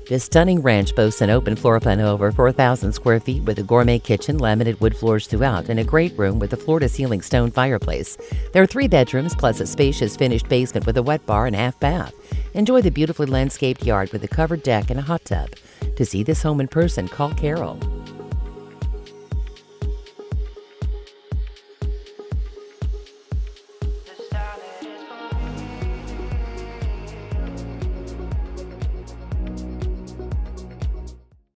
This stunning ranch boasts an open floor plan of over 4,000 square feet with a gourmet kitchen, laminate wood floors throughout, and a great room with a floor-to-ceiling stone fireplace. There are 3 bedrooms plus a spacious finished basement with a wet bar and half bath. Enjoy the beautifully landscaped yard with a covered deck and a hot tub. To see this home in person, call Carol.